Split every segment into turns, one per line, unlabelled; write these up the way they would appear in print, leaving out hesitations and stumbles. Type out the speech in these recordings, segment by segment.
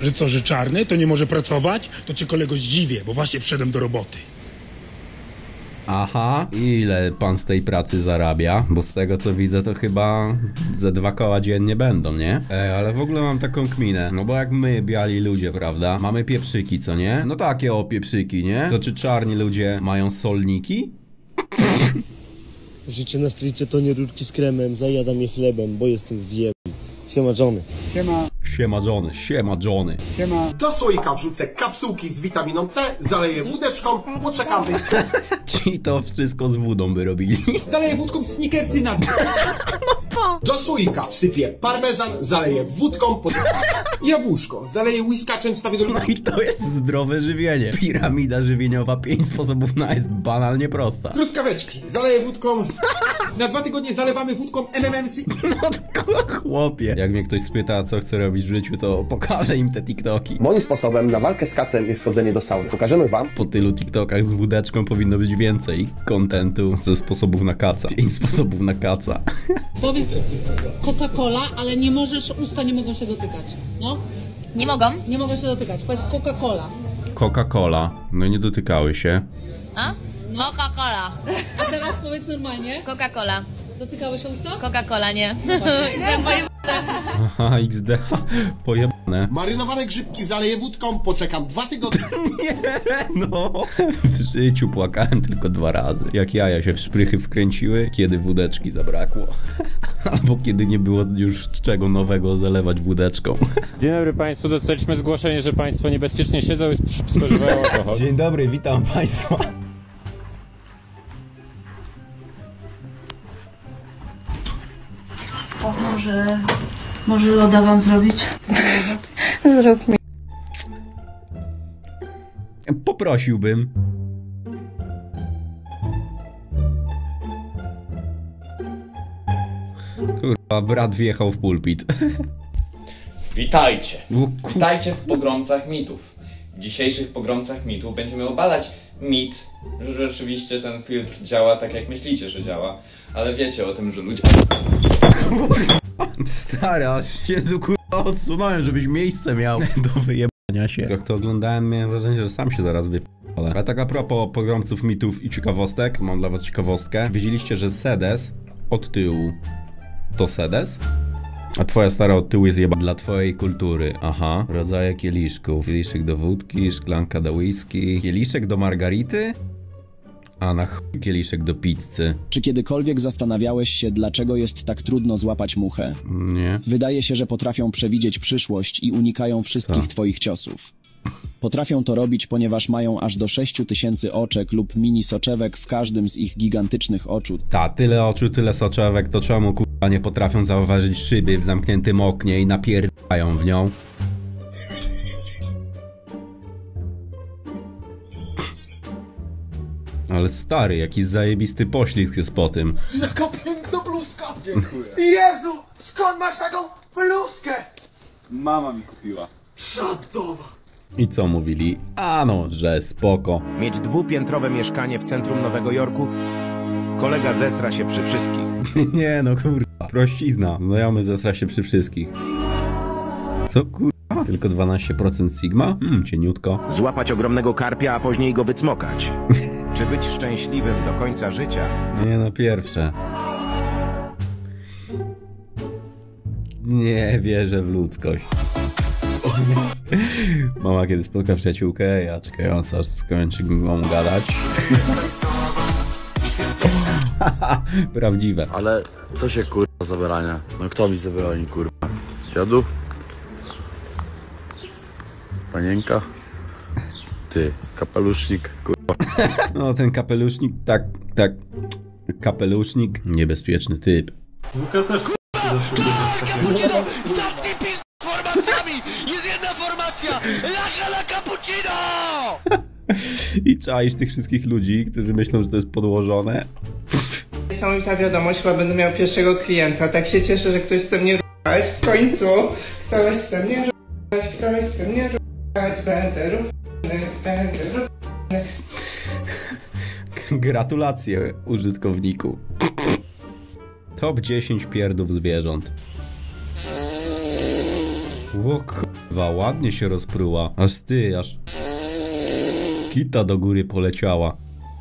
Że co, że czarny to nie może pracować? To cię kolego zdziwię, bo właśnie wszedłem do roboty.
Aha, ile pan z tej pracy zarabia? Bo z tego co widzę to chyba ze 2 koła dziennie będą, nie? Ale w ogóle mam taką kminę, no bo jak my, biali ludzie, prawda? Mamy pieprzyki, co nie? No takie o pieprzyki, nie? To czy czarni ludzie mają solniki?
Życie na stricie to nie rurki z kremem, zajadam je chlebem, bo jestem zjebem. Siema Johnny.
Siema.
Siema Johnny, siema Johnny.
Siema.
Do słoika wrzucę kapsułki z witaminą C, zaleję wódeczką, poczekam.
Ci to wszystko z wodą by robili.
Zaleję wódką Snickersy na
Do słoika wsypię parmezan, zaleję wódką,
jabłuszko. Zaleję whiskaczem, wstawię do
No i to jest zdrowe żywienie. Piramida żywieniowa, 5 sposobów na jest banalnie prosta.
truskaweczki. Zaleję wódką. Na 2 tygodnie zalewamy wódką MMMC.
No chłopie. Jak mnie ktoś spyta, co chce robić w życiu, to pokażę im te TikToki.
Moim sposobem na walkę z kacem jest chodzenie do sauny. Pokażemy wam.
Po tylu TikTokach z wódeczką powinno być więcej kontentu ze sposobów na kaca. 5 sposobów na kaca.
Powiedz Coca-Cola, ale nie możesz, usta nie mogą się dotykać. No?
Nie mogą?
Nie mogą się dotykać. Powiedz Coca-Cola.
Coca-Cola. No i nie dotykały się.
A? Coca-Cola.
A teraz powiedz normalnie.
Coca-Cola.
Dotykały się usta?
Coca-Cola, nie.
Aha, XD. Pojebane.
Marynowane grzybki zaleję wódką, poczekam 2 tygodnie.
Nie, no. W życiu płakałem tylko 2 razy. Jak jaja się w szprychy wkręciły, kiedy wódeczki zabrakło. Albo kiedy nie było już czego nowego zalewać wódeczką.
Dzień dobry Państwu, dostaliśmy zgłoszenie, że Państwo niebezpiecznie siedzą i spożywają alkohol.
Dzień dobry, witam Państwa.
O, może loda wam zrobić?
Zrób mi.
Poprosiłbym. Kurwa, brat wjechał w pulpit.
Witajcie! Witajcie w Pogromcach Mitów. W dzisiejszych Pogromcach Mitów będziemy obalać mit, że rzeczywiście ten filtr działa tak jak myślicie, że działa, ale wiecie o tym, że ludzie...
Stary, aż się tu kurwa odsunąłem, żebyś miejsce miał do wyjebania się. Jak to oglądałem, miałem wrażenie, że sam się zaraz wypalę. Ale tak a propos pogromców mitów i ciekawostek, mam dla was ciekawostkę. Wiedzieliście, że sedes od tyłu to sedes? A twoja stara od tyłu jest jeba dla twojej kultury. Aha. Rodzaje kieliszków. Kieliszek do wódki, szklanka do whisky, kieliszek do margarity? A na chuj kieliszek do pizzy.
Czy kiedykolwiek zastanawiałeś się, dlaczego jest tak trudno złapać muchę?
Nie.
Wydaje się, że potrafią przewidzieć przyszłość i unikają wszystkich twoich ciosów. Potrafią to robić, ponieważ mają aż do 6000 oczek lub mini soczewek w każdym z ich gigantycznych oczu.
Ta, tyle oczu, tyle soczewek, to czemu kurwa nie potrafią zauważyć szyby w zamkniętym oknie i napierdają w nią? Ale stary, jakiś zajebisty poślizg jest po tym.
Jaka piękna bluzka! Dziękuję. Jezu, skąd masz taką bluzkę?
Mama mi kupiła.
Szadowa.
I co mówili? Ano, że spoko.
Mieć 2-piętrowe mieszkanie w centrum Nowego Jorku? Kolega zesra się przy wszystkich.
Nie no kurwa, prościzna. Znajomy zesra się przy wszystkich. Co kurwa? Tylko 12% Sigma? Cieniutko.
Złapać ogromnego karpia, a później go wycmokać. Czy być szczęśliwym do końca życia?
Nie no, pierwsze. Nie wierzę w ludzkość. Mama kiedy spotka przyjaciółkę, ja czekając aż skończy mu gadać. Prawdziwe.
Ale co się kurwa zabrania? No kto mi zabroni kurwa? Dziadu? Panienka? Ty, kapelusznik, kurwa.
No ten kapelusznik, tak. Kapelusznik, niebezpieczny typ.
Łuka też
Zamknij pizd z formacjami! Jest jedna formacja! La cappuccino!
I czaisz tych wszystkich ludzi, którzy myślą, że to jest podłożone.
Niesamowita wiadomość, chyba będę miał pierwszego klienta. Tak się cieszę, że ktoś chce mnie r***ać. W końcu ktoś chce mnie r***ać, ktoś chce mnie r***ać. Będę r***any.
Gratulacje, użytkowniku. Top 10 pierdów zwierząt. O kurwa, ładnie się rozpruła. Aż kita do góry poleciała.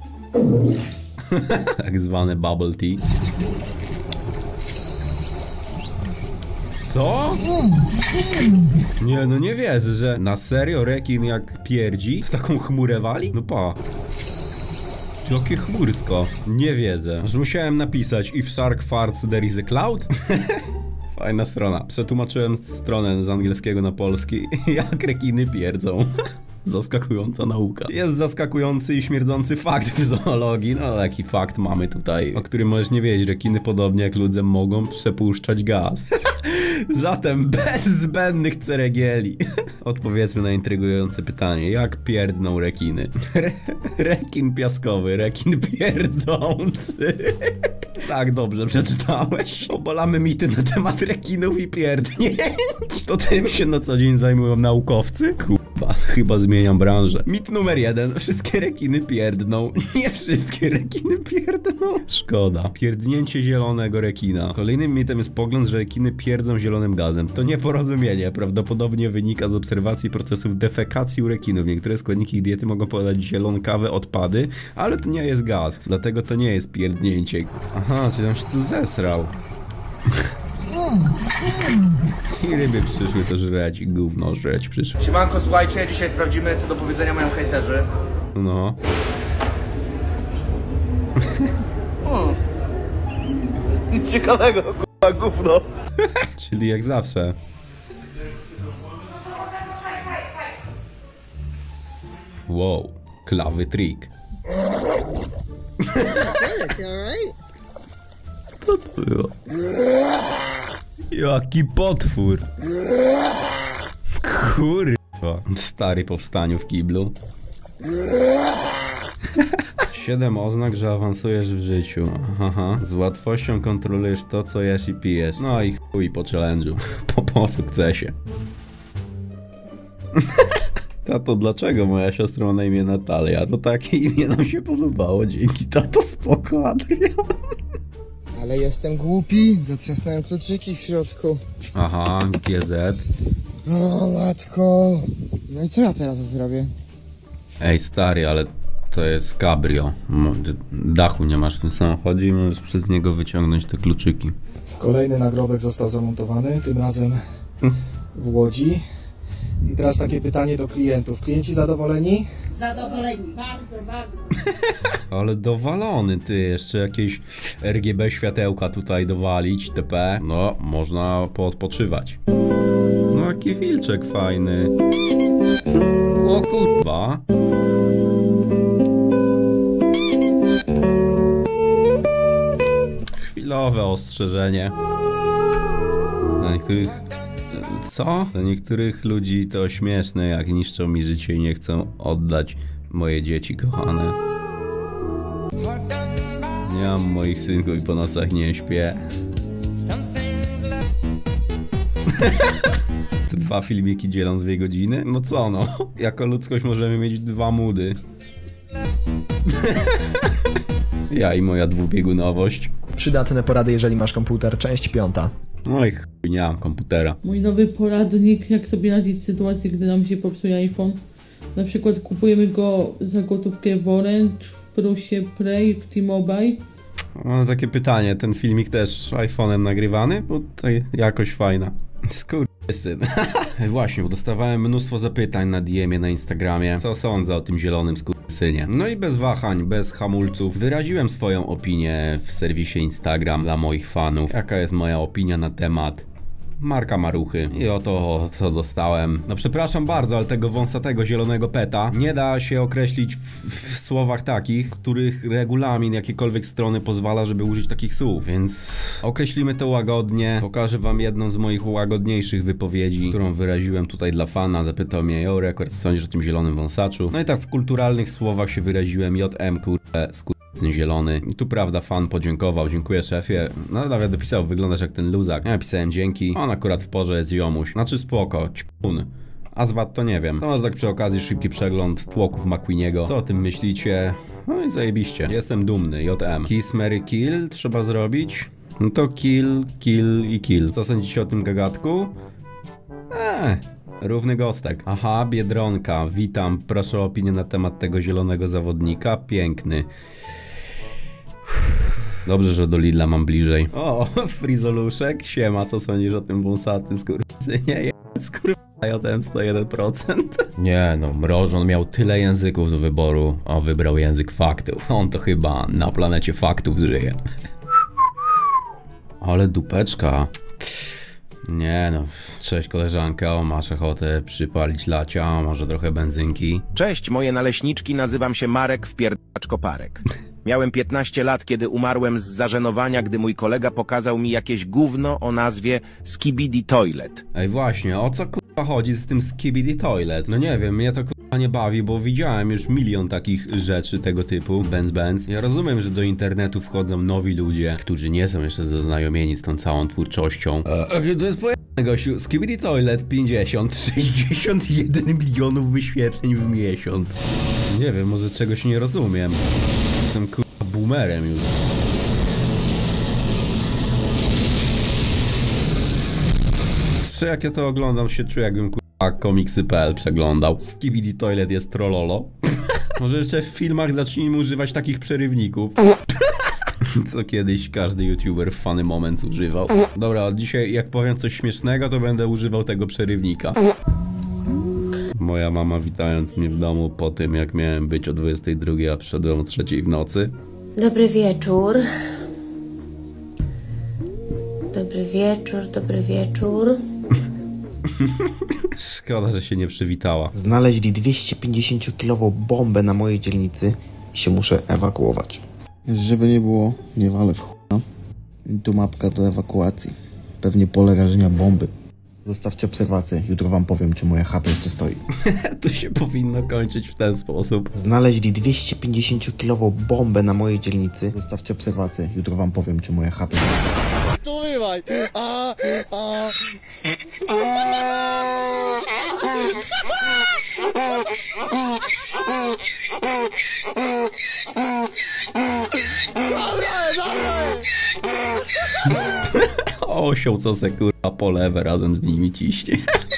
Tak zwane bubble tea. Co? Nie, no nie wierzę, że na serio rekin jak pierdzi w taką chmurę wali? No pa. Jakie chmursko. Nie wiedzę. Aż musiałem napisać if shark farts there is a cloud? Fajna strona. Przetłumaczyłem stronę z angielskiego na polski. Jak rekiny pierdzą. Zaskakująca nauka. Jest zaskakujący i śmierdzący fakt w zoologii. No taki fakt mamy tutaj, o którym możesz nie wiedzieć. Rekiny podobnie jak ludzie mogą przepuszczać gaz. Zatem bez zbędnych ceregieli odpowiedzmy na intrygujące pytanie. Jak pierdną rekiny? Rekin piaskowy, rekin pierdzący. Tak dobrze przeczytałeś. Obalamy mity na temat rekinów i pierdnięć. To tym się na co dzień zajmują naukowcy? Kurwa, chyba zmieniam branżę. Mit numer 1. Wszystkie rekiny pierdną. Nie wszystkie rekiny pierdną. Szkoda. Pierdnięcie zielonego rekina. Kolejnym mitem jest pogląd, że rekiny pierdzą zielonym gazem. To nieporozumienie. Prawdopodobnie wynika z obserwacji procesów defekacji u rekinów. Niektóre składniki ich diety mogą podać zielonkawe odpady, ale to nie jest gaz. Dlatego to nie jest pierdnięcie. Aha, czy tam się tu zesrał. I ryby przyszły to żreć i gówno żreć przyszły.
Siemanko, słuchajcie, dzisiaj sprawdzimy, co do powiedzenia mają hejterzy.
No.
Nic ciekawego, k***a, gówno.
Czyli jak zawsze. Wow, klawy trik. Co to było? Jaki potwór. Kurwa. Stary po wstaniu w kiblu. 7 oznak, że awansujesz w życiu. Aha. Z łatwością kontrolujesz to, co jesz i pijesz. No i chuj po challenge'u. Po sukcesie. Tato, dlaczego moja siostra ma na imię Natalia? No takie imię nam się podobało. Dzięki, tato, spoko, Adrian.
Ale jestem głupi, zatrzasnąłem kluczyki w środku.
Aha, GZ.
O matko. No i co ja teraz zrobię?
Ej stary, ale to jest cabrio. Dachu nie masz w tym samochodzie i możesz przez niego wyciągnąć te kluczyki.
Kolejny nagrobek został zamontowany, tym razem w Łodzi. I teraz takie pytanie do klientów. Klienci zadowoleni?
Zadowoleni. Bardzo, bardzo.
Ale dowalony ty, jeszcze jakieś RGB światełka tutaj dowalić, TP. No, można poodpoczywać. No jaki wilczek fajny. O kurwa. Chwilowe ostrzeżenie. Dla niektórych... Co? Dla niektórych ludzi to śmieszne, jak niszczą mi życie i nie chcą oddać moje dzieci kochane. Nie mam moich synków i po nocach nie śpię. Te 2 filmiki dzielą 2 godziny? No co no? Jako ludzkość możemy mieć 2 moody. Ja i moja dwubiegunowość.
Przydatne porady, jeżeli masz komputer. Część 5.
Oj chuj, nie mam komputera.
Mój nowy poradnik, jak sobie radzić w sytuacji, gdy nam się popsuje iPhone. Na przykład kupujemy go za gotówkę w Orange, w Plusie Play, w T-Mobile.
Mam takie pytanie, ten filmik też iPhone'em nagrywany? Bo to jakoś fajna. Skurwysyn. Właśnie, bo dostawałem mnóstwo zapytań na DM-ie na Instagramie. Co sądzę o tym zielonym skurwysynie? No i bez wahań, bez hamulców wyraziłem swoją opinię w serwisie Instagram dla moich fanów. Jaka jest moja opinia na temat Marka Maruchy. I oto co dostałem. No przepraszam bardzo, ale tego wąsatego zielonego peta nie da się określić w słowach takich, których regulamin jakiejkolwiek strony pozwala, żeby użyć takich słów, więc określimy to łagodnie. Pokażę wam jedną z moich łagodniejszych wypowiedzi, którą wyraziłem tutaj dla fana. Zapytał mnie, yo Rekord, co sądzisz o tym zielonym wąsaczu? No i tak w kulturalnych słowach się wyraziłem, JM zielony. I tu prawda, fan podziękował, dziękuję szefie. No nawet dopisał, wyglądasz jak ten luzak. Ja napisałem dzięki, on akurat w porze jest ziomuś. Znaczy spoko, ćpun. A zwad to nie wiem. To może tak przy okazji szybki przegląd tłoków McQueeniego. Co o tym myślicie? No i zajebiście. Jestem dumny, JM. Kiss, Mary, kill trzeba zrobić. No to kill, kill i kill. Co sądzicie o tym gagatku? Równy gostek. Aha, Biedronka, witam. Proszę o opinię na temat tego zielonego zawodnika. Piękny. Dobrze, że do Lidla mam bliżej. O, Frizoluszek, siema, co sądzisz o tym wąsatym skurwysynie? Skurwają ten 101%. Nie no, Mrożon miał tyle języków do wyboru, a wybrał język faktów. On to chyba na planecie faktów żyje. Ale dupeczka. Nie no, cześć koleżanka, o, masz ochotę przypalić lacia, może trochę benzynki?
Cześć, moje naleśniczki, nazywam się Marek Wpierdacz Koparek. Miałem 15 lat, kiedy umarłem z zażenowania, gdy mój kolega pokazał mi jakieś gówno o nazwie Skibidi Toilet.
Ej właśnie, o co kurwa chodzi z tym Skibidi Toilet? No nie wiem, mnie to kurwa nie bawi, bo widziałem już milion takich rzeczy tego typu, Benz. Ja rozumiem, że do internetu wchodzą nowi ludzie, którzy nie są jeszcze zaznajomieni z tą całą twórczością. To jest pojemne, gościu. Skibidi Toilet 61 milionów wyświetleń w miesiąc. Nie wiem, może czegoś nie rozumiem. Jestem kurwa boomerem już. Jak ja to oglądam, się czuję, jakbym kurwa komiksy.pl przeglądał. Skibidi Toilet jest trollolo. Może jeszcze w filmach zacznijmy używać takich przerywników. Co kiedyś każdy youtuber w Funny Moments używał. Dobra, od dzisiaj jak powiem coś śmiesznego, to będę używał tego przerywnika. Moja mama witając mnie w domu po tym, jak miałem być o 22, a przyszedłem o 3 w nocy.
Dobry wieczór. Dobry wieczór, dobry wieczór.
Szkoda, że się nie przywitała.
Znaleźli 250-kilową bombę na mojej dzielnicy i się muszę ewakuować. Żeby nie było, nie walę w chuja. Tu mapka do ewakuacji. Pewnie pole rażenia bomby. Zostawcie obserwację, jutro wam powiem, czy moja chata jeszcze stoi.
To się powinno kończyć w ten sposób.
Znaleźli 250-kilową bombę na mojej dzielnicy. Zostawcie obserwację, jutro wam powiem, czy moja chata jeszcze stoi.
Tu bywaj!
Osioł, co se kurwa po lewe razem z nimi ciśnie.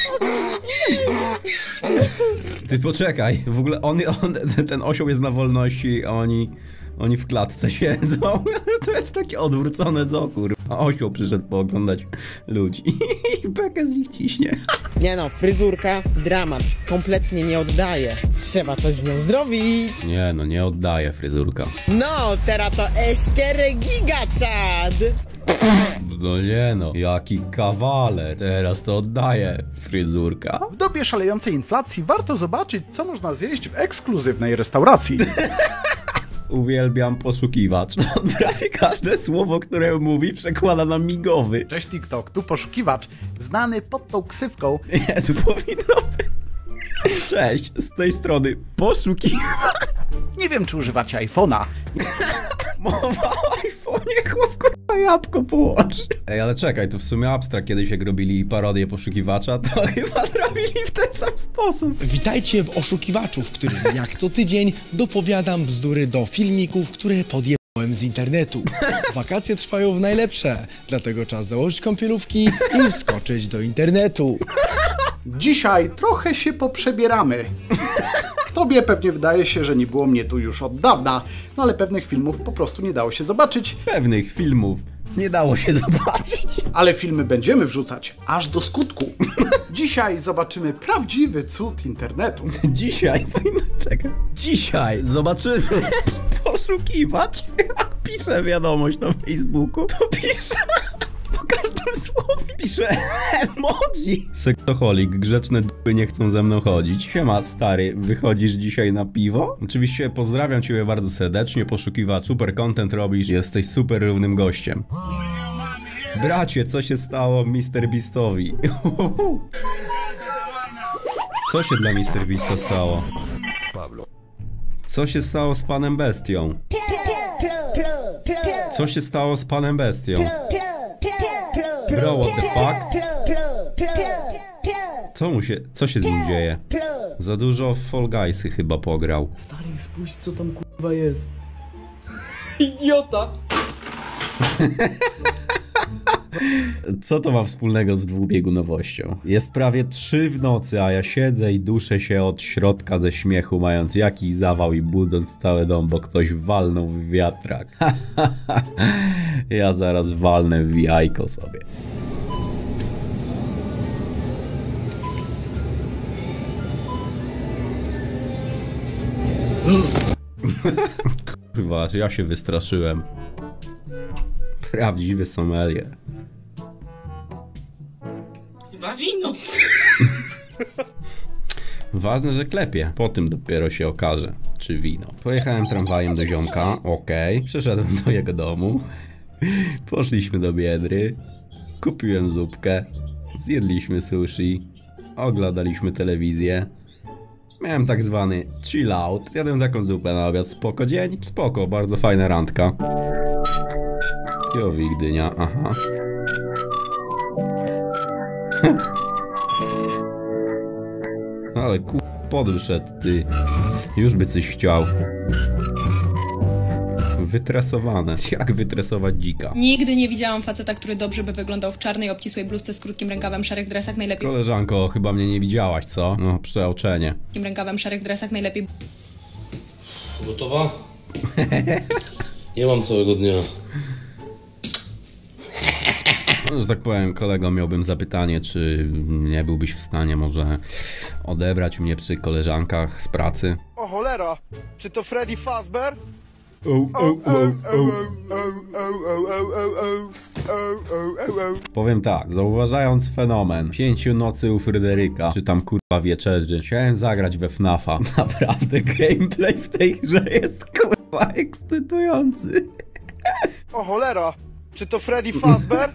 Ty poczekaj, w ogóle ten osioł jest na wolności, a oni w klatce siedzą. To jest takie odwrócone z oku. A osioł przyszedł pooglądać ludzi i bekę z nich ciśnie.
Nie no, fryzurka, dramat. Kompletnie nie oddaje. Trzeba coś z nią zrobić.
Nie no, nie oddaje fryzurka.
No, teraz to eszkery gigaczad.
No nie no, jaki kawaler. Teraz to oddaje fryzurka.
W dobie szalejącej inflacji warto zobaczyć, co można zjeść w ekskluzywnej restauracji.
Uwielbiam poszukiwacz. On prawie każde słowo, które mówi, przekłada na migowy.
Cześć TikTok, tu poszukiwacz, znany pod tą ksywką.
Nie, tu powinno być. Cześć, z tej strony poszukiwacz.
Nie wiem, czy używacie iPhone'a.
Mowa o iPhone'ie, chłop kurwa jabłko położy. Ej, ale czekaj, to w sumie Abstract kiedyś jak robili parodię poszukiwacza, to chyba zrobili w ten sam sposób.
Witajcie w Oszukiwaczu, w którym jak co tydzień dopowiadam bzdury do filmików, które podjebałem z internetu. Wakacje trwają w najlepsze, dlatego czas założyć kąpielówki i wskoczyć do internetu.
Dzisiaj trochę się poprzebieramy. Tobie pewnie wydaje się, że nie było mnie tu już od dawna, no ale pewnych filmów po prostu nie dało się zobaczyć.
Pewnych filmów nie dało się zobaczyć.
Ale filmy będziemy wrzucać aż do skutku. Dzisiaj zobaczymy prawdziwy cud internetu.
Dzisiaj zobaczymy poszukiwacz. Jak pisze wiadomość na Facebooku, to pisze... Po każdym słowie pisze emoji. Sektoholik, grzeczne d***y nie chcą ze mną chodzić. Siema stary, wychodzisz dzisiaj na piwo? Oczywiście pozdrawiam ciebie bardzo serdecznie, poszukiwacz, super content robisz, jesteś super równym gościem. Bracie, co się stało Mr. Beastowi? Co się dla Mr. Beasta stało? Co się stało z panem Bestią? Co się stało z panem Bestią? Bro, what the fuck? Co się z nim dzieje? Za dużo Fall Guysy chyba pograł.
Stary, spójrz, co tam kurwa jest. Idiota!
Co to ma wspólnego z dwubiegunowością? Jest prawie 3 w nocy, a ja siedzę i duszę się od środka ze śmiechu, mając jakiś zawał i budząc cały dom, bo ktoś walnął w wiatrak. Ja zaraz walnę w jajko sobie. Kurwa, ja się wystraszyłem. Prawdziwy sommelier.
Chyba wino.
Ważne, że klepie. Po tym dopiero się okaże, czy wino. Pojechałem tramwajem do ziomka. Okej. Przeszedłem do jego domu. Poszliśmy do Biedry. Kupiłem zupkę. Zjedliśmy sushi. Oglądaliśmy telewizję. Miałem tak zwany chill out. Zjadłem taką zupę na obiad. Spoko dzień? Spoko, bardzo fajna randka. Jowi Gdynia, aha. Ale podszedł ty. Już by coś chciał. Wytresowane. Jak wytresować dzika?
Nigdy nie widziałam faceta, który dobrze by wyglądał w czarnej, obcisłej bluzce z krótkim rękawem, szarych dresach, najlepiej...
Koleżanko, chyba mnie nie widziałaś, co? No, przeoczenie.
...krótkim rękawem, szarych dresach, najlepiej...
Gotowa? Nie mam całego dnia.
No, że tak powiem, kolego, miałbym zapytanie, czy nie byłbyś w stanie może odebrać mnie przy koleżankach z pracy?
O cholera, czy to Freddy Fazbear?
Powiem tak, zauważając fenomen 5 nocy u Fryderyka, czy tam kurwa wieczerzy, chciałem zagrać we FNAF-a. Naprawdę gameplay w tej grze jest kurwa ekscytujący.
O cholera, czy to Freddy Fazbear?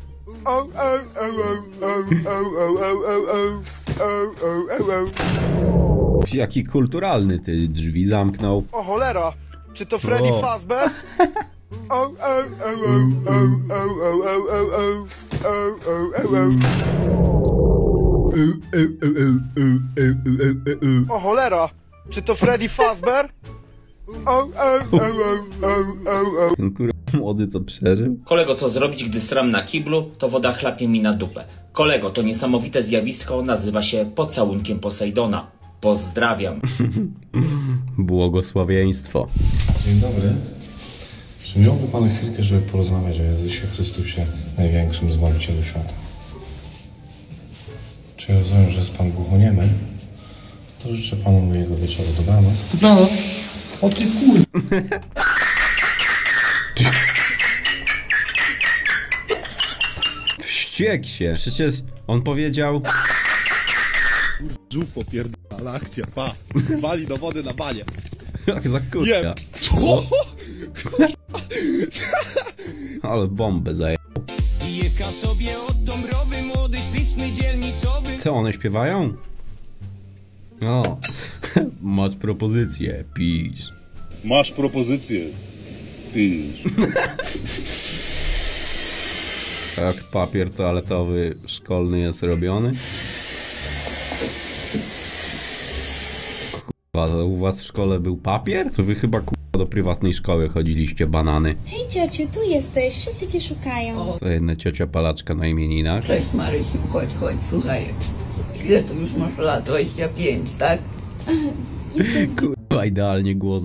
Jaki kulturalny, ty drzwi zamknął.
O cholera, czy to Freddy Fazbear? O cholera, czy to Freddy Fazbear?
Ten kurwa młody co przeżył?
Kolego, co zrobić, gdy sram na kiblu, to woda chlapie mi na dupę. Kolego, to niesamowite zjawisko nazywa się pocałunkiem Posejdona. Pozdrawiam.
Błogosławieństwo.
Dzień dobry. Czy miałby Pan chwilkę, żeby porozmawiać o Jezusie Chrystusie, największym Zbawicielu świata? Czy ja rozumiem, że jest Pan głuchoniemy? To życzę Panu mojego wieczoru. Dobranoc. Dobranoc. O ty kur...
Wściekł się. Przecież on powiedział...
Żółw popierdala, akcja, pa. Wali do wody na banie.
Jak za kurka. Ale bombę zajęł. Co one śpiewają? O, masz propozycję, pisz.
Masz propozycję, pisz.
Jak papier toaletowy szkolny jest robiony? Kurwa, to u was w szkole był papier? To wy chyba kurwa do prywatnej szkoły chodziliście, banany.
Hej ciociu, tu jesteś, wszyscy cię szukają.
To jedna ciocia Palaczka na imieninach.
Cześć Marysiu, chodź, słuchaj. Ile tu już masz lat? 25, tak?
Kurwa, idealnie głos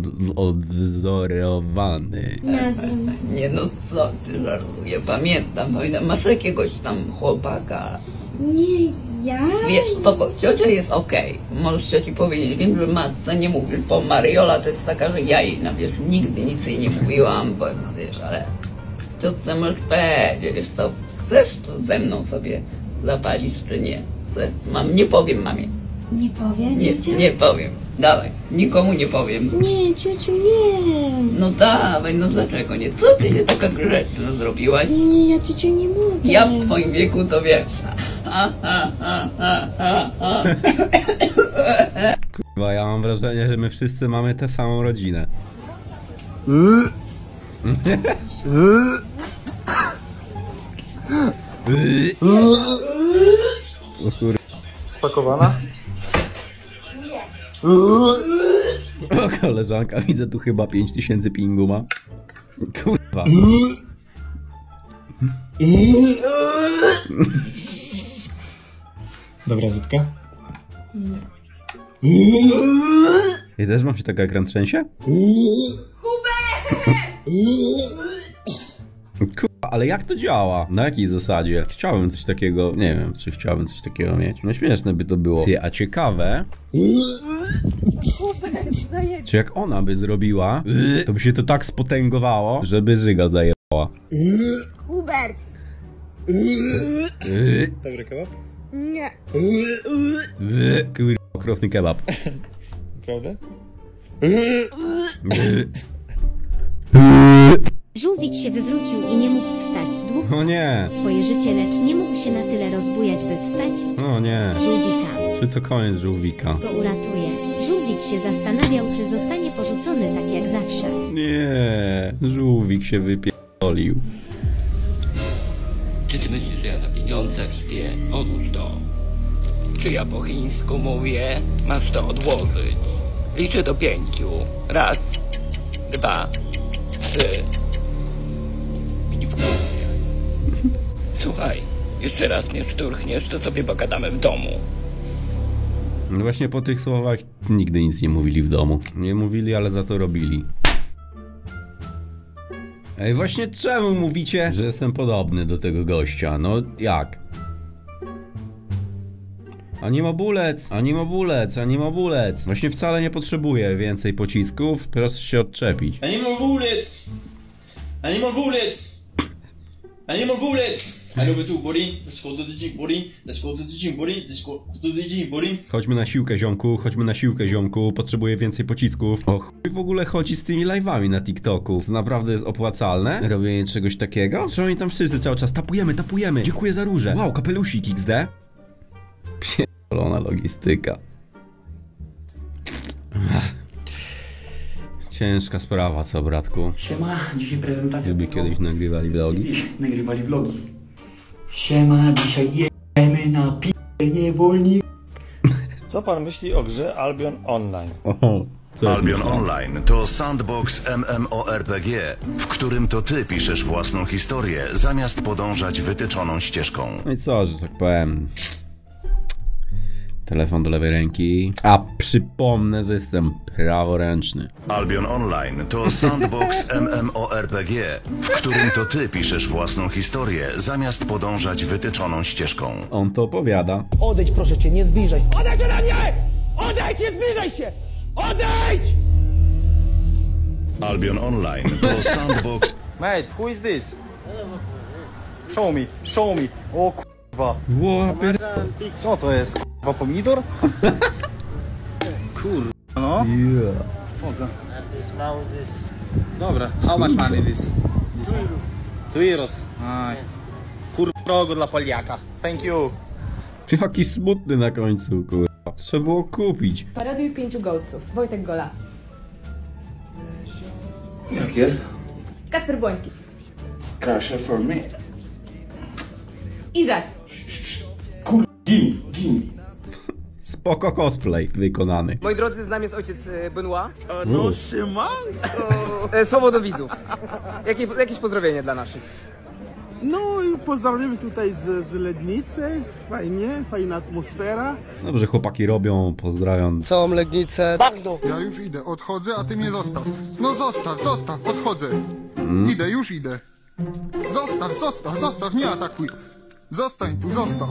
odwzorowany.
Nie no, co ty, żartuję, pamiętam. No i masz jakiegoś tam chłopaka.
Nie, ja?
Wiesz, to ciocia jest okej. Możesz cioci powiedzieć, wiem, że matce nie mówisz, bo Mariola to jest taka, że ja jej, no wiesz, nigdy nic jej nie mówiłam, bo wiesz, ale ciotce możesz powiedzieć, wiesz co, chcesz to ze mną sobie zapalić, czy nie? Chcesz? Nie powiem mamie.
Nie powie ciocia?
Nie powiem. Dawaj, nikomu nie powiem.
Nie, ciociu, nie.
No dawaj, no dlaczego nie? Co ty się taka grzeczna zrobiłaś?
Nie, ja ciociu nie mogę.
Ja w twoim wieku to wiesz.
Kurwa, ja mam wrażenie, że my wszyscy mamy tę samą rodzinę. O kurwa.
Spakowana?
O, koleżanka, widzę tu chyba 5000 pingu ma. Kurwa.
Dobra zupka?
Nie.
Ja też mam się tak ekran trzęsie? Kurwa, ale jak to działa? Na jakiej zasadzie? Chciałbym coś takiego, nie wiem, czy chciałbym coś takiego mieć. No śmieszne by to było. Ty, a ciekawe... Czy jak ona by zrobiła, to by się to tak spotęgowało, żeby Żyga zajebała.
Hubert!
Dobry kebab?
Nie.
Kurwa, okropny kebab.
Prawda?
Żółwik się wywrócił i nie mógł wstać. Długo
O nie!
swoje życie, lecz nie mógł się na tyle rozbujać, by wstać.
O nie!
Żółwika
Czy to koniec żółwika?
go uratuje. Żółwik się zastanawiał, czy zostanie porzucony tak jak zawsze.
Nie, żółwik się wypierdolił.
Czy ty myślisz, że ja na pieniądzach śpię? Odłóż to. Czy ja po chińsku mówię? Masz to odłożyć. Liczę do 5. 1, 2, 3. Mi w głowie. Słuchaj, jeszcze raz mnie szturchniesz, to sobie pogadamy w domu.
No właśnie po tych słowach nigdy nic nie mówili w domu. Nie mówili, ale za to robili. Ej, właśnie czemu mówicie, że jestem podobny do tego gościa? No jak? Animobulec, animobulec, animobulec. Właśnie wcale nie potrzebuję więcej pocisków, proszę się odczepić.
Animobulec! Animobulec! Animobulec! I love you, buddy. Let's go to the gym, buddy. Let's go to the gym, buddy. Let's go to the gym, buddy.
Chodźmy na siłkę, ziomku, chodźmy na siłkę, ziomku. Potrzebuję więcej pocisków. O chuj w ogóle chodzi z tymi live'ami na TikToku. To naprawdę jest opłacalne robienie czegoś takiego? Że oni tam wszyscy cały czas tapujemy, tapujemy. Dziękuję za róże. Wow, kapelusik XD. Pierdolona logistyka. Ciężka sprawa, co bratku?
Siema, dzisiaj prezentacja.
Gdyby kiedyś nagrywali vlogi.
Kiedyś nagrywali vlogi. Siema, dzisiaj jemy na p***e niewolnik.
Co pan myśli o grze Albion Online?
Oho,
Albion Online to sandbox MMORPG, w którym to ty piszesz własną historię, zamiast podążać wytyczoną ścieżką.
No i co, że tak powiem... Telefon do lewej ręki. A przypomnę, że jestem praworęczny.
Albion Online to sandbox MMORPG, w którym to ty piszesz własną historię, zamiast podążać wytyczoną ścieżką.
On to opowiada.
Odejdź, proszę cię, nie zbliżaj. Odejdź ode mnie! Odejdź, nie zbliżaj się! Odejdź!
Albion Online to sandbox...
Mate, who is this? Show me, show me. O kurwa. Co to jest? Kurwa pomidor? Kurwa, no.
Yeah.
Dobra, how much money this? 2 euros. Kurwa drogo dla Poliaka. Thank you.
Jaki smutny na końcu, kurwa. Trzeba było kupić.
Parodiuj 5 gołców. Wojtek Gola.
Jak jest?
Kacper Błoński.
Crusher for me.
Izak.
Gin.
Spoko cosplay wykonany.
Moi drodzy, z nami jest ojciec Benoit.
No,
siemanko! Słowo do widzów. Jakieś pozdrowienie dla naszych.
No i pozdrawiamy tutaj z Legnicy. Fajnie, fajna atmosfera.
Dobrze chłopaki robią, pozdrawiam.
Całą Legnicę. Bagno! Ja już idę, odchodzę, a ty mnie zostaw. No zostaw, odchodzę. Idę, już idę. Zostaw, nie atakuj. Zostań tu, zostaw.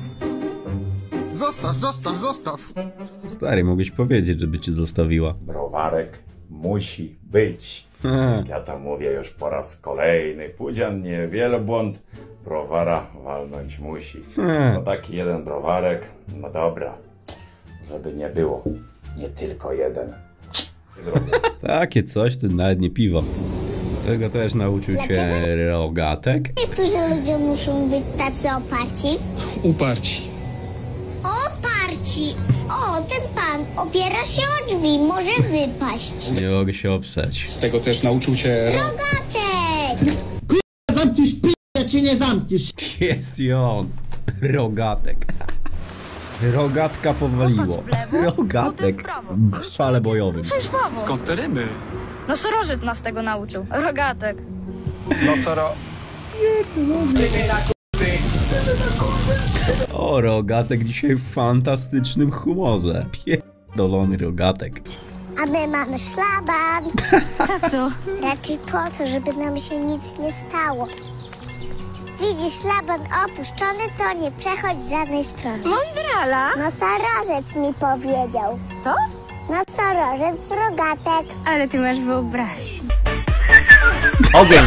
Zostaw.
Stary, mogłeś powiedzieć, żeby cię zostawiła.
Browarek musi być. Ja to mówię już po raz kolejny. Pudzian nie wielbłąd, browara walnąć musi. No taki jeden browarek, no dobra. Żeby nie było, nie tylko jeden.
Takie coś, to nawet nie piwo. Tego też nauczył cię Rogatek.
Niektórzy ludzie muszą być tacy oparci.
Uparci.
Oparci! O, ten pan opiera się o drzwi, może wypaść.
Nie mogę się oprzeć.
Tego też nauczył cię...
Rogatek!
Zamkniesz p***a, czy nie zamkniesz?
Jest i on. Rogatek. Rogatka powaliło. Rogatek w szale bojowym.
Skąd te rymy?
No Sorożyt nas tego nauczył. Rogatek.
No
O, Rogatek dzisiaj w fantastycznym humorze. Pierdolony Rogatek.
A my mamy szlaban. Za co? Raczej po co, żeby nam się nic nie stało. Widzisz szlaban opuszczony, to nie przechodź żadnej strony.
Mądrala?
Nosorożec mi powiedział.
To?
Nosorożec, Rogatek.
Ale ty masz wyobraźnię.
Ogień,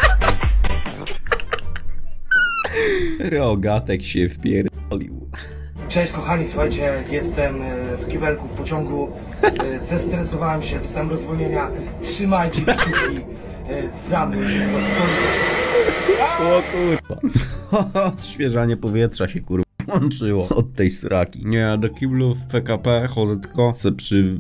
Rogatek się wpierdolił.
Cześć kochani, słuchajcie, jestem w kibelku w pociągu, zestresowałem się, dostałem rozwolnienia, trzymajcie kciuki za mnie.
O kurwa. Odświeżanie powietrza się kurwa włączyło od tej sraki. Nie, do kiblu w PKP chodzę tylko sobie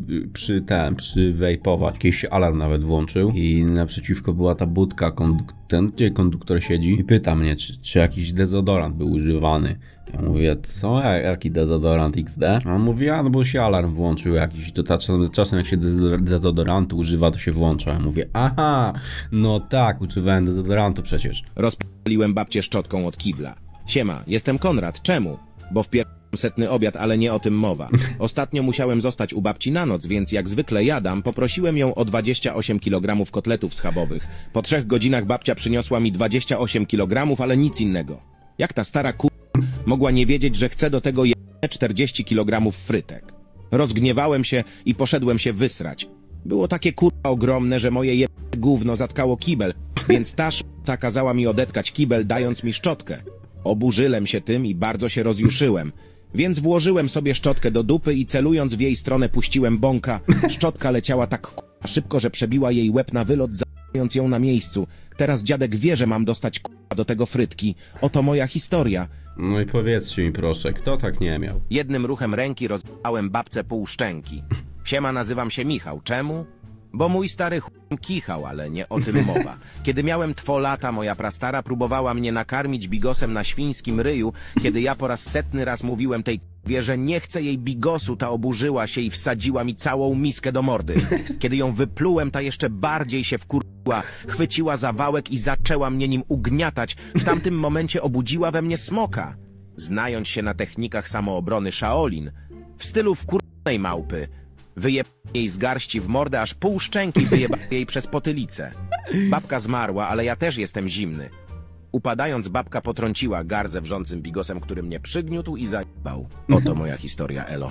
przywejpować. Jakiś alarm nawet włączył i naprzeciwko była ta budka, gdzie konduktor siedzi i pyta mnie, czy jakiś dezodorant był używany. Ja mówię, co? Jaki dezodorant XD? A on mówi, no bo się alarm włączył jakiś, to czasem jak się dezodorantu używa, to się włącza. Ja mówię, aha, no tak, używałem dezodorantu przecież.
Rozpaliłem babcię szczotką od kibla. Siema, jestem Konrad, czemu? Bo wpierdam setny obiad, ale nie o tym mowa. Ostatnio musiałem zostać u babci na noc, więc jak zwykle jadam, poprosiłem ją o 28 kg kotletów schabowych. Po 3 godzinach babcia przyniosła mi 28 kg, ale nic innego. Jak ta stara mogła nie wiedzieć, że chcę do tego 40 kg frytek. Rozgniewałem się i poszedłem się wysrać. Było takie ogromne, że moje gówno zatkało kibel, więc ta kazała mi odetkać kibel, dając mi szczotkę. Oburzyłem się tym i bardzo się rozjuszyłem, więc włożyłem sobie szczotkę do dupy i celując w jej stronę puściłem bąka. Szczotka leciała tak szybko, że przebiła jej łeb na wylot, zabijając ją na miejscu. Teraz dziadek wie, że mam dostać do tego frytki. Oto moja historia.
No i powiedzcie mi proszę, kto tak nie miał?
Jednym ruchem ręki rozbałem babce pół szczęki. Siema, nazywam się Michał. Czemu? Bo mój stary kichał, ale nie o tym mowa. Kiedy miałem 2 lata, moja prastara próbowała mnie nakarmić bigosem na świńskim ryju. Kiedy ja po raz 100 raz mówiłem tej wie, że nie chcę jej bigosu, ta oburzyła się i wsadziła mi całą miskę do mordy. Kiedy ją wyplułem, ta jeszcze bardziej się wkurzyła, chwyciła za wałek i zaczęła mnie nim ugniatać. W tamtym momencie obudziła we mnie smoka. Znając się na technikach samoobrony Shaolin, w stylu wkurzonej małpy, wyjebał jej z garści w mordę, aż pół szczęki wyjebał jej przez potylicę. Babka zmarła, ale ja też jestem zimny. Upadając, babka potrąciła gardzę wrzącym bigosem, który mnie przygniótł i zajebał. Oto moja historia, elo.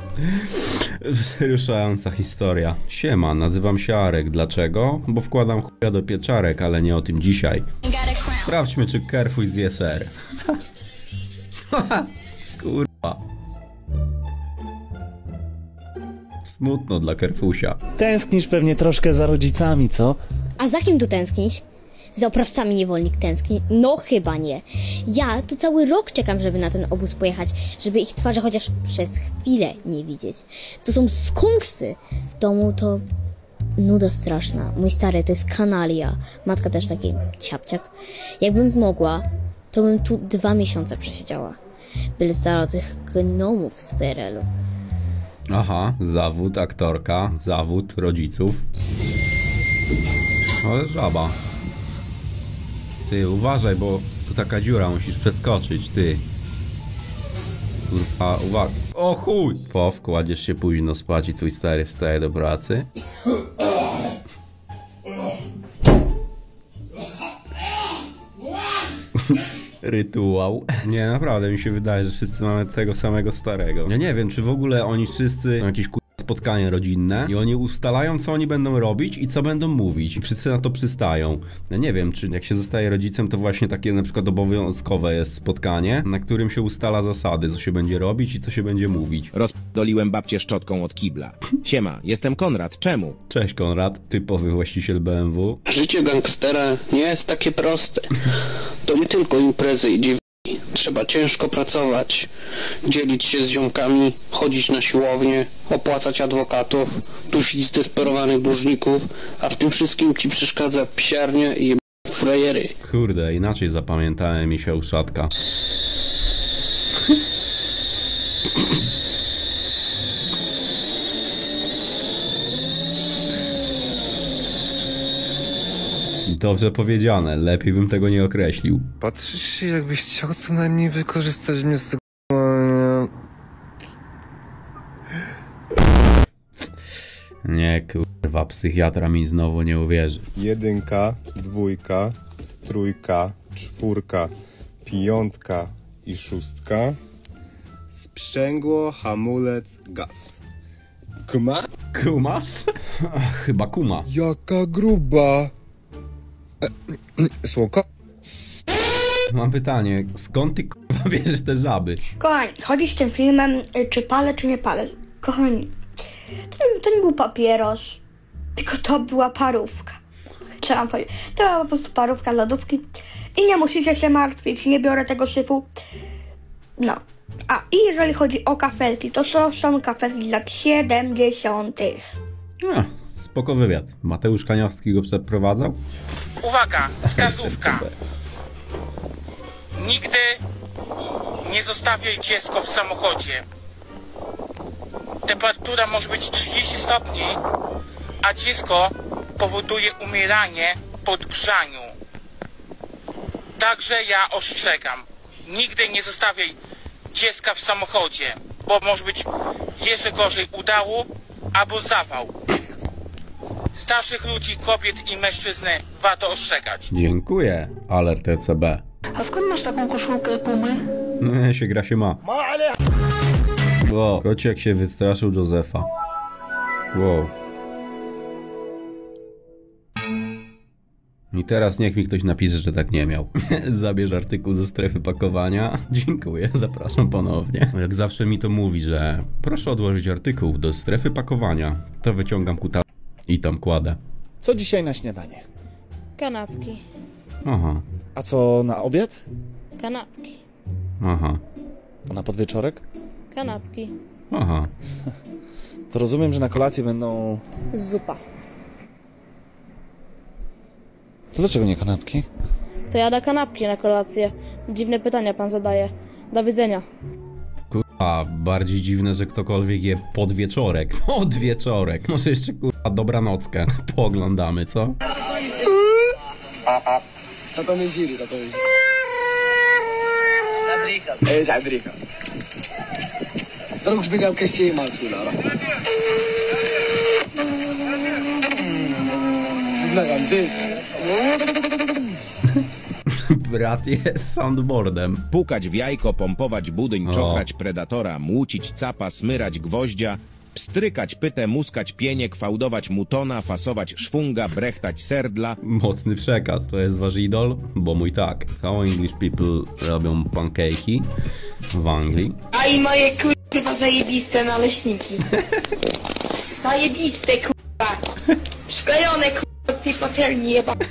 Wzruszająca historia. Siema, nazywam się Arek. Dlaczego? Bo wkładam chuja do pieczarek, ale nie o tym dzisiaj. Sprawdźmy, czy Kerfuś zje ser. Kurwa. Smutno dla Kerfusia.
Tęsknisz pewnie troszkę za rodzicami, co?
A za kim tu tęsknić? Za oprawcami niewolnik tęskni? No chyba nie. Ja tu cały rok czekam, żeby na ten obóz pojechać, żeby ich twarzy chociaż przez chwilę nie widzieć. To są skunksy. W domu to nuda straszna. Mój stary to jest kanalia. Matka też taki ciapciak. Jakbym mogła, to bym tu 2 miesiące przesiedziała. Byle z dala od tych gnomów z PRL-u.
Aha, zawód aktorka, zawód rodziców. Ale żaba. Ty, uważaj, bo tu taka dziura, musisz przeskoczyć, ty. Kurwa, uwaga. O chuj! Pow, kładziesz się późno spać i twój stary wstaje do pracy. Rytuał. Nie, naprawdę mi się wydaje, że wszyscy mamy tego samego starego. Ja nie wiem, czy w ogóle oni wszyscy są jakieś spotkanie rodzinne i oni ustalają, co oni będą robić i co będą mówić. I wszyscy na to przystają. Ja nie wiem, czy jak się zostaje rodzicem, to właśnie takie na przykład obowiązkowe jest spotkanie, na którym się ustala zasady, co się będzie robić i co się będzie mówić.
Rozdoliłem babcię szczotką od kibla. Siema, jestem Konrad. Czemu?
Cześć Konrad, typowy właściciel BMW.
Życie gangstera nie jest takie proste. To nie tylko imprezy i dziewiczki. Trzeba ciężko pracować, dzielić się z ziomkami, chodzić na siłownię, opłacać adwokatów, dusić zdesperowanych dłużników, a w tym wszystkim ci przeszkadza psiarnia i frajery.
Kurde, inaczej zapamiętałem mi się uszatka. Dobrze powiedziane, lepiej bym tego nie określił.
Patrzysz się, jakbyś chciał co najmniej wykorzystać mnie z tego...
Nie, kurwa, psychiatra mi znowu nie uwierzy.
1, 2, 3, 4, 5 i 6. Sprzęgło, hamulec, gaz. Kuma?
Kumasz? Chyba kuma.
Jaka gruba. Słoko?
Mam pytanie, skąd ty kurwa bierzesz te żaby?
Kochani, chodzi z tym filmem, czy palę, czy nie palę. Kochani, to nie był papieros, tylko to była parówka. Co mam powiedzieć? To była po prostu parówka z lodówki i nie musicie się martwić, nie biorę tego syfu. No. A i jeżeli chodzi o kafelki, to są kafelki z lat 70.
Spoko wywiad. Mateusz Kaniawski go przeprowadzał?
Uwaga, wskazówka. Nigdy nie zostawiaj dziecko w samochodzie. Temperatura może być 30 stopni, a dziecko powoduje umieranie po odgrzaniu. Także ja ostrzegam. Nigdy nie zostawiaj dziecka w samochodzie, bo może być jeszcze gorzej udało albo zawał. Starszych ludzi, kobiet i mężczyzn warto ostrzegać.
Dziękuję, alert ECB.
A skąd masz taką koszulkę Pumy?
No, się gra się ma. Wow, kociak się wystraszył Józefa. Wow. I teraz niech mi ktoś napisze, że tak nie miał. Zabierz artykuł ze strefy pakowania. Dziękuję, zapraszam ponownie. Jak zawsze mi to mówi, że proszę odłożyć artykuł do strefy pakowania. To wyciągam kuta i tam kładę.
Co dzisiaj na śniadanie?
Kanapki.
Aha.
A co na obiad?
Kanapki.
Aha.
A na podwieczorek?
Kanapki.
Aha.
To rozumiem, że na kolację będą...
Zupa.
To dlaczego nie kanapki?
To jada kanapki na kolację. Dziwne pytania pan zadaje. Do widzenia.
Kurwa, bardziej dziwne, że ktokolwiek je podwieczorek. Podwieczorek. Może jeszcze kurwa dobranockę pooglądamy, co?
To nie ziri, to jest. Ees Adrika. Terug biegam kwestie maal Lara.
Brat jest soundboardem.
Pukać w jajko, pompować budyń, czochrać predatora, młócić capa, smyrać gwoździa, pstrykać pytę, muskać pieniek, fałdować mutona, fasować szwunga, brechtać serdla.
Mocny przekaz, to jest wasz idol? Bo mój tak. How English people robią pancake'i w Anglii.
A i moje kurwa zajebiste naleśniki. Zajebiste kurwa. Szklejone kurwa z tej patelni jebanej.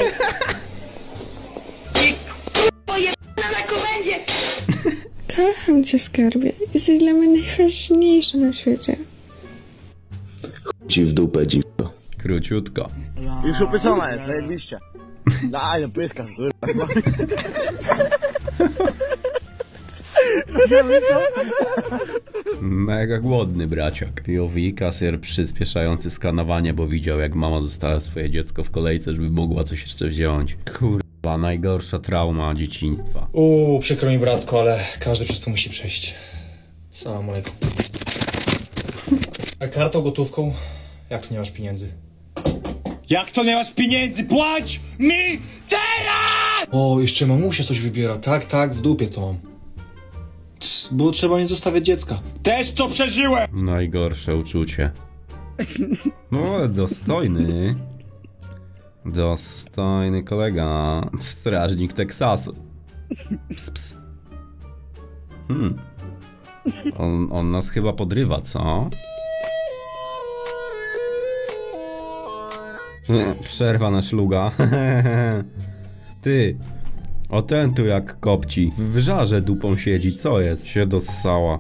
I kurwa jebana na komendzie.
Kocham cię, skarbie. Jesteś dla mnie najważniejszy na świecie.
Ci w dupę, dziwko.
Króciutko.
Już upieczona jest, zajebiście. Daj, no pyska, kurwa.
Mega głodny braciak. POV, kasjer przyspieszający skanowanie, bo widział jak mama została swoje dziecko w kolejce, żeby mogła coś jeszcze wziąć. Kurwa, najgorsza trauma dzieciństwa.
Przykro mi bratko, ale każdy przez to musi przejść. Salam alejkum. A kartą, gotówką? Jak to nie masz pieniędzy? Jak to nie masz pieniędzy? Płać mi teraz! O, jeszcze mamusia coś wybiera. Tak, w dupie to mam. Bo trzeba nie zostawiać dziecka. Też to przeżyłem!
Najgorsze uczucie. No ale dostojny. Dostojny kolega. Strażnik Teksasu. Ps. On nas chyba podrywa, co? Przerwa na szluga. Ty. O ten tu jak kopci. W żarze dupą siedzi. Co jest? Się dossała.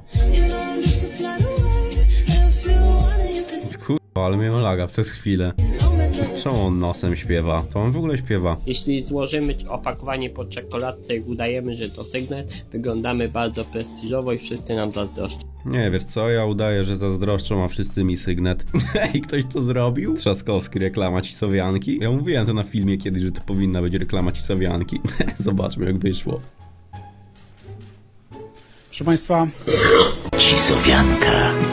Kurwa, ale miałem laga przez chwilę. Przez co on nosem śpiewa? To on w ogóle śpiewa.
Jeśli złożymy opakowanie po czekoladce i udajemy, że to sygnet, wyglądamy bardzo prestiżowo i wszyscy nam zazdroszczą.
Nie, wiesz co? Ja udaję, że zazdroszczą, a wszyscy mi sygnet. Ej, ktoś to zrobił? Trzaskowski, reklama Cisowianki? Ja mówiłem to na filmie kiedyś, że to powinna być reklama Cisowianki. Zobaczmy, jak wyszło.
Proszę Państwa...
Cisowianka.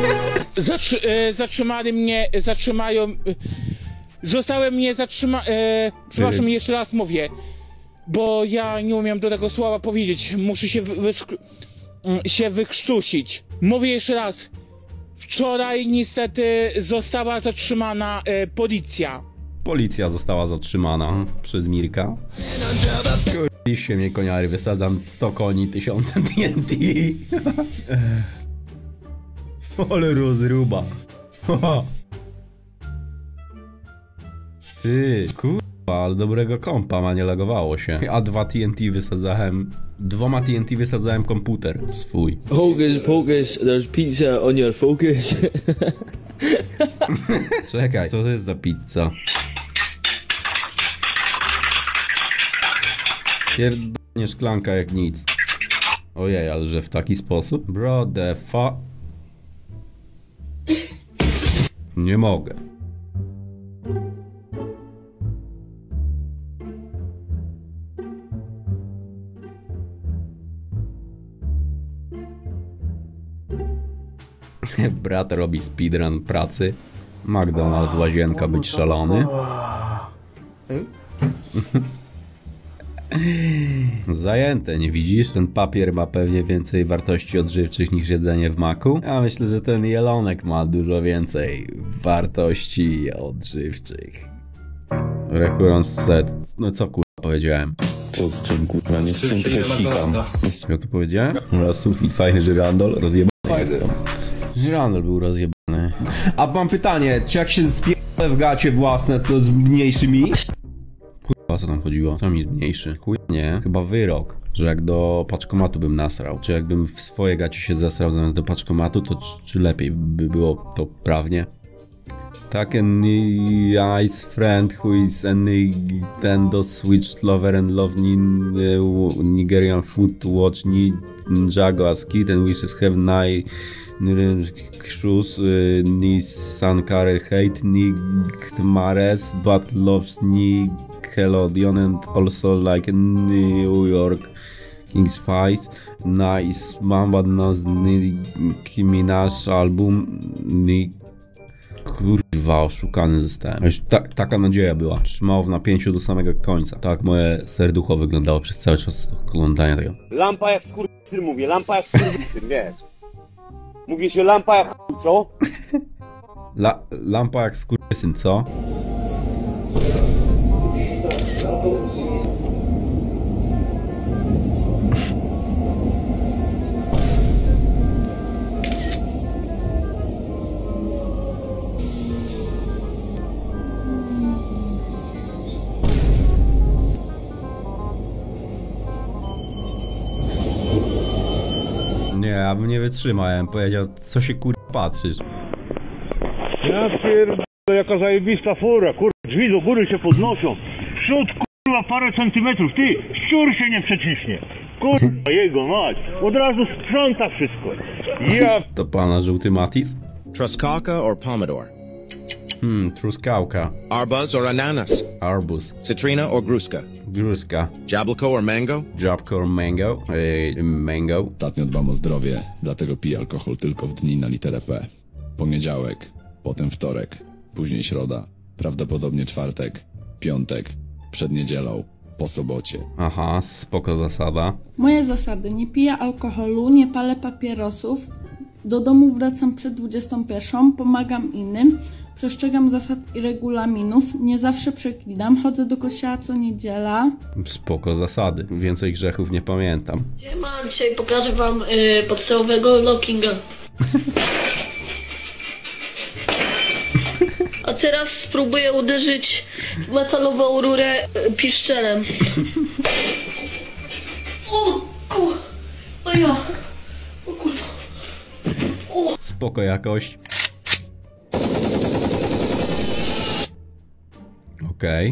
Zostałem mnie przepraszam, jeszcze raz mówię, bo ja nie umiem do tego słowa powiedzieć, muszę się wykrztusić. Mówię jeszcze raz, wczoraj niestety została zatrzymana policja.
Policja została zatrzymana przez Mirka. Kurwiście mnie koniary, wysadzam 100 koni, 1000 TNT. Ale rozruba. Ty, kurwa, ale dobrego kompa ma, nie lagowało się. A 2 TNT wysadzałem. 2 TNT wysadzałem komputer swój.
Hocus pocus, there's pizza on your focus.
Czekaj, co to jest za pizza? Pierdolnie szklanka jak nic. Ojej, ale że w taki sposób? Bro, the fuck? Nie mogę. Brat robi speedrun pracy. McDonald's, łazienka, być szalony. Zajęte, nie widzisz? Ten papier ma pewnie więcej wartości odżywczych niż jedzenie w maku. Ja myślę, że ten jelonek ma dużo więcej wartości odżywczych. Recurrence set. No co kurwa powiedziałem? To z czym kurwa nie z czym tylko sikam. Ja to powiedziałem? Oraz sufit fajny żyrandol, rozjebany jestem. Żyrandol był rozjebany. A mam pytanie, czy jak się spierdolę w gacie własne, to zmniejszy mi? Kurwa, co tam chodziło? Co mi zmniejszy? Chuj nie, chyba wyrok, że jak do paczkomatu bym nasrał. Czy jakbym w swoje gacie się zesrał zamiast do paczkomatu, to czy lepiej by było to prawnie? Tak, nice friend who is a Nintendo Switch lover and love Nigerian food to watch Ninjago as kid and wishes have nice shoes Nissan car hate Mares but loves Nickelodeon and also like New York King's Fight nice Mamba nas Nicki Minaj album Kurwa, oszukany zostałem. Już taka nadzieja była. Trzymało w napięciu do samego końca. Tak moje serducho wyglądało przez cały czas oglądania tego.
Lampa jak skurwysyn mówię, lampa jak skurwysyn, wiesz. Mówi się lampa jak chuj, co?
Lampa jak skurwysyn, co? Nie, ja bym nie wytrzymał, ja bym powiedział, co się kurwa patrzysz.
Ja pierdolę, jaka zajebista fura, kurwa, drzwi do góry się podnoszą. Przód kurwa parę centymetrów, ty, szczur się nie przeciśnie. Kurwa, jego mać, od razu sprząta wszystko. Ja...
To pana żółty Matis?
Truskawka or pomidor?
Truskawka.
Arbuz or ananas?
Arbuz.
Citrina or gruszka?
Gruszka.
Jabłko or mango?
Jabłko or mango? Mango.
Ostatnio dbam o zdrowie, dlatego piję alkohol tylko w dni na literę P. Poniedziałek, potem wtorek, później środa, prawdopodobnie czwartek, piątek, przed niedzielą, po sobocie.
Aha, spoko zasada.
Moje zasady: nie piję alkoholu, nie palę papierosów, do domu wracam przed 21, pomagam innym, przestrzegam zasad i regulaminów, nie zawsze przeklinam, chodzę do kościoła co niedziela.
Spoko zasady, więcej grzechów nie pamiętam.
Mam dzisiaj pokażę wam podstawowego lockinga. A teraz spróbuję uderzyć w metalową rurę piszczelem. O ja! O kurwa!
Spoko jakość. Okej.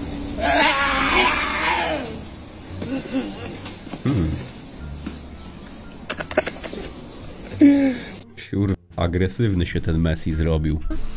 Kurwa, agresywny się ten Messi zrobił.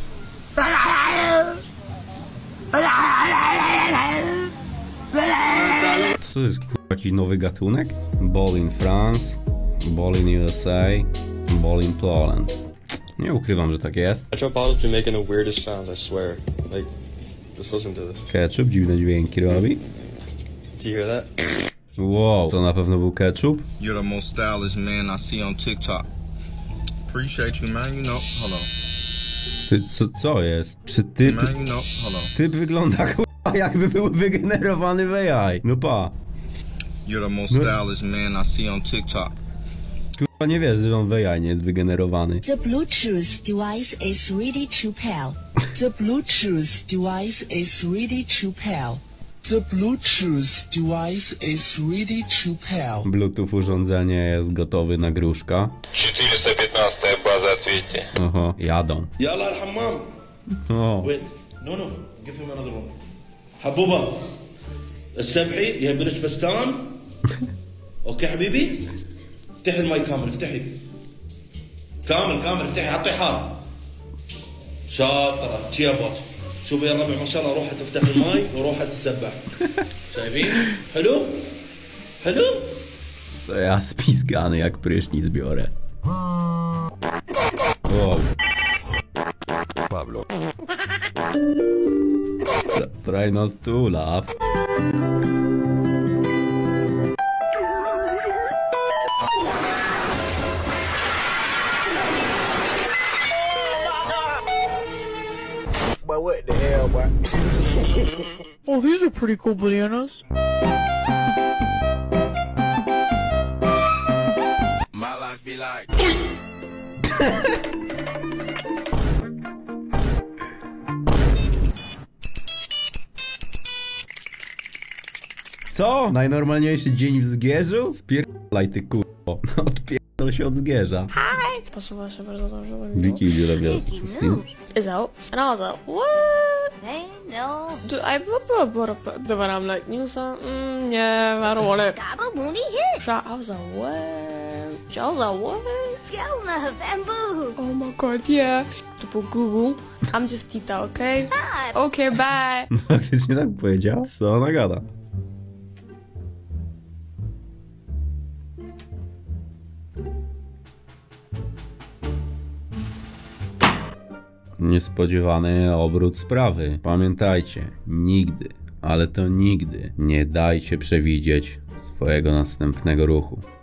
Co to jest, kurwa, jakiś nowy gatunek? Ball in France, ball in USA, ball in Poland. Nie ukrywam, że tak jest.
Ketchup bottles be making the weirdest sounds, I swear. Like, just listen to this.
Ketchup dziwne dźwięki robi.
Do you hear that?
Wow, to na pewno był ketchup?
You're the most stylish man I see on TikTok. Appreciate you, man. You know. Hold on.
Ty, co jest? Czy typ...
Man, you know. Hold on.
Typ wygląda, kurwa, jakby był wygenerowany w AI. No pa.
You're the most stylish man I see on TikTok.
Kurwa, nie wiesz, że on w AI nie jest wygenerowany.
The Bluetooth device is ready to pair. The Bluetooth device is ready to pair. The Bluetooth device is ready to pair.
Bluetooth urządzenie jest gotowy na gruszka.
415 baza, ответьте.
Oho, jadą.
يلا الحمام.
O.
Wait. No. Give him another one. حبوبة. السبحي يهبلك فستان. اوكي حبيبي. افتحي الماي كامل افتحي. كامل افتحي عطي حار. شاطرة تشيبوت. شوفي يا ربع ما شاء الله روحها تفتح الماي وروحها تسبح. شايفين؟ حلو؟
To ja spiskany jak prysznic biorę. Wow.
Pablo.
Try not to laugh.
But what the hell, boy?
Oh, these are pretty cool bananas.
My life be like.
Co? Najnormalniejszy dzień w Zgierzu? Spierdalaj ty kurwo. Odpierdol się od Zgierza.
Hi! Posuwa się bardzo dobrze.
Wiki robią
Is out. And I was like, what? Hey, no. Dude, I but I'm like, you saw, yeah, I don't want it.
Gobble booty hit.
I was like, what? I was like, what?
Gelna bamboo.
Oh my god, yeah. To Google. I'm just Tita, okay?
Hi.
Okay, bye.
Faktycznie tak powiedziała? Co ona gada? Niespodziewany obrót sprawy. Pamiętajcie, nigdy, ale to nigdy nie dajcie przewidzieć swojego następnego ruchu.